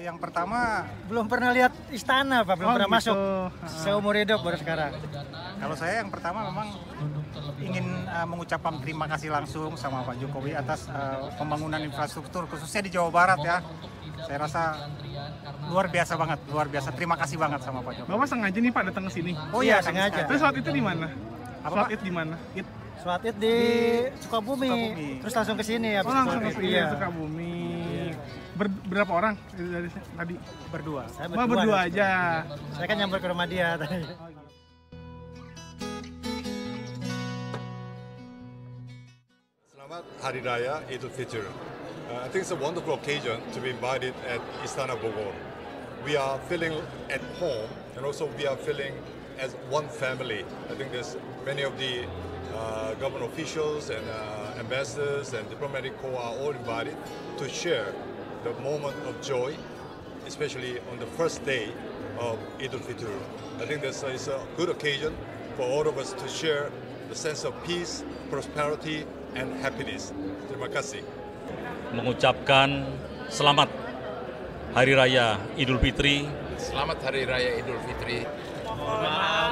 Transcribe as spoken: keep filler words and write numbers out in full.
yang pertama belum pernah lihat istana, Pak, belum Oh, pernah gitu. masuk. Seumur hidup baru sekarang. kalau saya yang pertama memang ingin uh, mengucapkan terima kasih langsung sama Pak Jokowi atas uh, pembangunan infrastruktur khususnya di Jawa Barat ya. Saya rasa luar biasa banget, luar biasa. Terima kasih banget sama Pak Jokowi. Bapak sengaja nih Pak datang ke sini. Oh Iya, iya, sengaja. Terus saat itu di mana? Apa, Saat Pak? itu di mana? It. Sholat Id di Sukabumi, Sukabumi. terus langsung ke sini ya. Oh, langsung ke sini Iya. Sukabumi. Ber, berapa orang dari tadi? Berdua. Saya Oh, berdua dari- aja. Saya kan nyamper ke rumah dia tadi. Selamat Hari Raya Idul Fitri. Uh, I think it's a wonderful occasion to be invited at Istana Bogor. We are feeling at home and also we are feeling as one family. I think there's many of the uh, government officials and uh, ambassadors and diplomatic corps are all invited to share the moment of joy, especially on the first day of Idul Fitri. I think this is a good occasion for all of us to share the sense of peace, prosperity, and happiness. Terima kasih. Mengucapkan selamat Hari Raya Idul Fitri. Selamat Hari Raya Idul Fitri. Mohon maaf